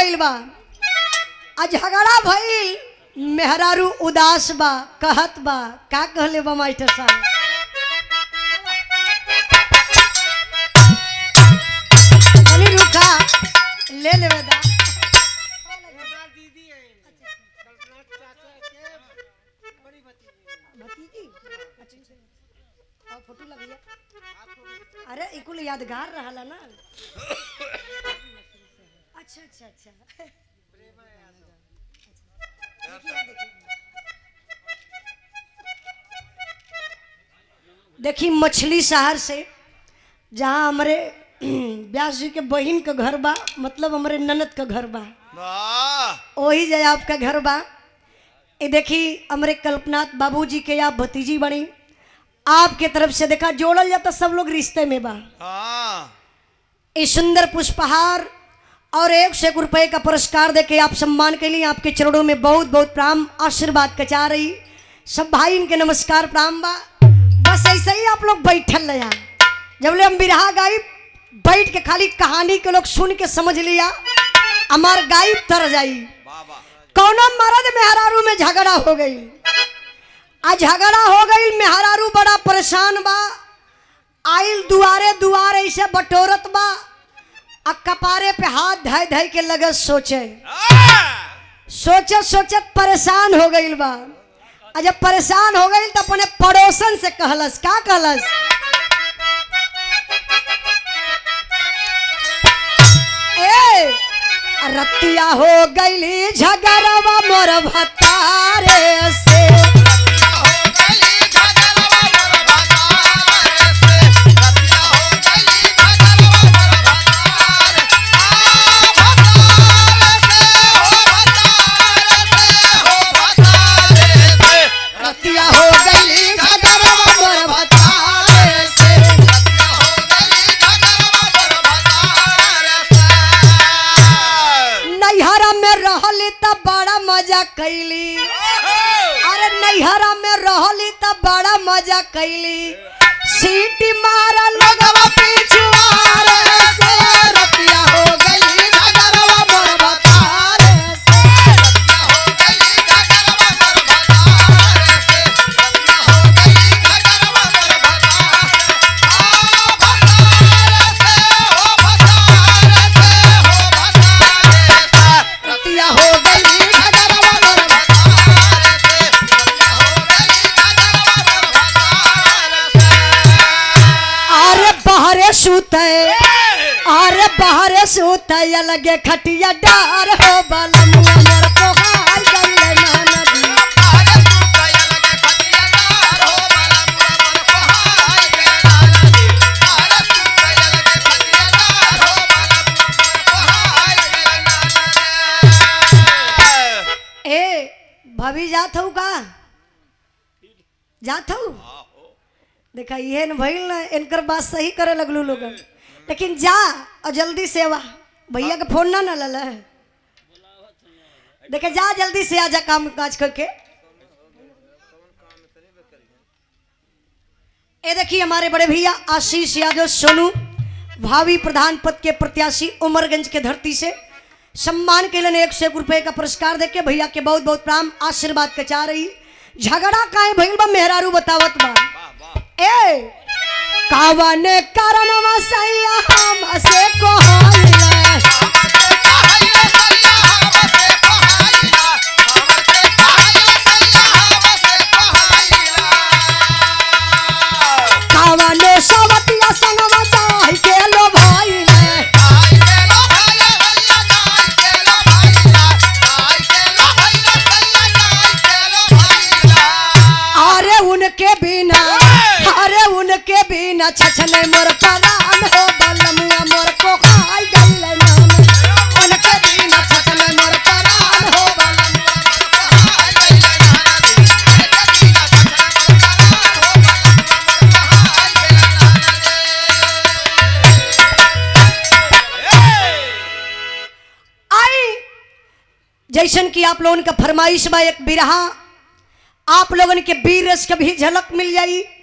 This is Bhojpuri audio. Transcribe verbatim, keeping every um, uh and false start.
गइल बा। आ झगड़ा भइल, मेहरारू उदास बा, कहत बा का कहले बा मास्टर साहब। तनी रुका ले लेवे दा। फोटो लगिया। अरे इकुल यादगार रहला ना। अच्छा अच्छा अच्छा देखी मछली शहर से जहाँ हमारे व्यास जी के बहन का घर बा, मतलब हमारे ननद का घर बा, वही जाए आपका घर बा। ये देखी हमारे कल्पनाथ बाबूजी के आप भतीजी बनी, आपके तरफ से देखा जोड़ल जाता सब लोग रिश्ते में बा। इस सुंदर पुष्पहार और एक सौ एक रुपए का पुरस्कार देके आप सम्मान के लिए आपके चरणों में बहुत बहुत प्राम आशीर्वाद कचा रही। सब भाई इनके नमस्कार प्राम बा। बस ऐसे ही आप लोग बैठल रहा, जब ले हम बिरहा गाई बैठ के खाली कहानी के लोग सुन के समझ लिया, हमार गायब तर जाई। कौना मर्द मेहरारू में झगड़ा हो गई, आ झगड़ा हो गई, मेहरारू बड़ा परेशान बा, आइल दुआरे दुआरे ऐसे बटोरत बा, आ कपारे पे हाथ धय धय के लगत सोचे सोचत सोचत परेशान हो गई बा। आ जब परेशान हो गई तो अपने पड़ोसन से कहलस, का कहलस, ए रतिया हो गई झगड़वा मोर भतारे से, कैली। अरे नैहरा में रहली तब बड़ा मजा कैली, सीटी मारा लगवा पिछुआरे से, रतिया हो गई झगड़वा मोर भतारे से, रतिया हो गई झगड़वा मोर भतारे से, रतिया हो गई झगड़वा मोर भतारे आ भतारे से, हो भतारे से, हो भतारे से, रतिया हो गई सूते। अरे बाहरे सूते लगे खटिया डार हो बलमुआ मोर पोहाई गइले ननदी, बाहरे सूते लगे खटिया डार हो बलमुआ मोर पोहाई गइले ननदी, बाहरे सूते लगे खटिया डार हो बलमुआ मोर पोहाई गइले ननदी। ए भाभी जात हूँ का, जात हूँ देखा ये न भइल ना, इनकर बात सही करे लगलू लोग, लेकिन जा और जल्दी से आवा, भैया का फोन ना ना लल है, देखा जा जल्दी से आजा काम काज करके। ये देखिए हमारे बड़े भैया आशीष यादव सोनू भावी प्रधान पद के प्रत्याशी उमरगंज के धरती से सम्मान के लिए एक सौ एक रुपए का पुरस्कार देके भैया के बहुत बहुत प्राम आशीर्वाद कचा रही। झगड़ा काहे भइल बा मेहरारू बतावत बा, ए कावने कारणवा सैया हमसे कोहाइला, हमसे कोहाइला सैया हमसे कोहाइला, हमसे कोहाइला सैया हमसे कोहाइला, कावने सवतिया संगवा जाई के लो भाईला, जाई के लो भाईला भैया, जाई के लो भाईला, जाई के लो भाईला सैया, जाई के लो भाईला। अरे उनके बिना, अरे उनके बिना छछने मोर परान हो बलमुआ मोर को खाई गइले ननदी, उनके बिना छछने मोर परान हो बलमुआ मोर को खाई गइले ननदी, उनके बिना छछने मोर परान हो बलमुआ मोर को खाई गइले ननदी। आई जैसन कि आप लोगन का फरमाइश बा, एक बिरहा आप लोगन के बीर रस का भी झलक मिल जाई।